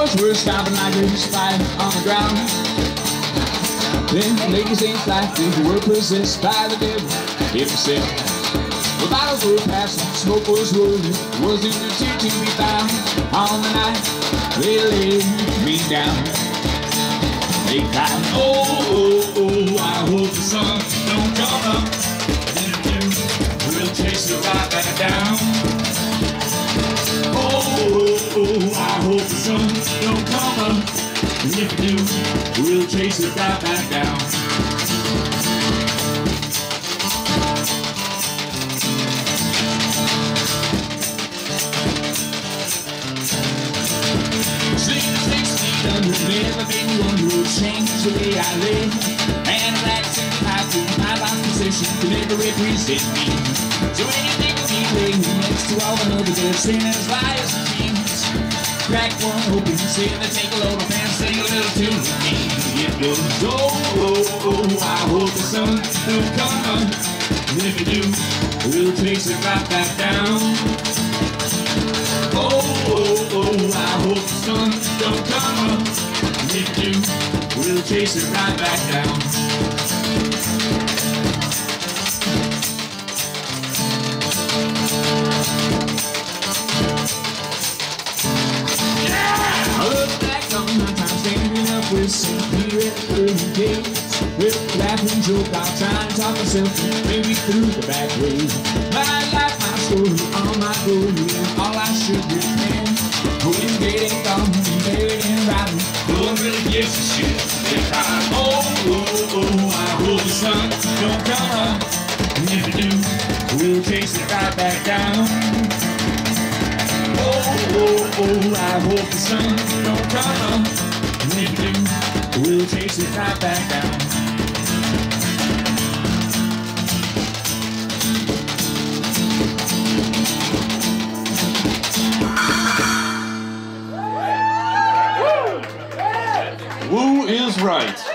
bottles were stomping like a spike on the ground. Then ladies ain't like they were possessed by the devil himself. The bottles were passing, smoke was rolling, wasn't a tear to be found. On the night they laid me down, they cried, oh, oh, oh, I hope the sun don't come up. Then it do, we'll chase it right back down. Oh, oh, oh, I hope the sun don't come up. And if it do, we'll chase it right back down. Never been one who would change the way I live. And an accent I do my last position to never represent me. So anything with me laying next to all the other good sinners, liars and kings. Crack one open, say they take a load of and sing a little tune with me. It goes, oh, oh, oh, I hope the sun don't come up. And if you do, we'll chase it right back down. Oh, oh, oh, I hope the sun don't come up. And if you do, we'll chase it right back down. Yeah! I look back on my time standing up with St. Peter at the early gates. With a laughing joke, I'll try and talk myself maybe through the back ways. My life, my story, all my glory, all I should repent. Going dead and gone, buried and rotten. No one really gives a shit. They cry, oh, oh, oh, I hope the sun don't come up. And if it do, we'll chase it right back down. Oh, oh, oh, I hope the sun don't come up. And if it do, we'll chase it right back down. Woo is right.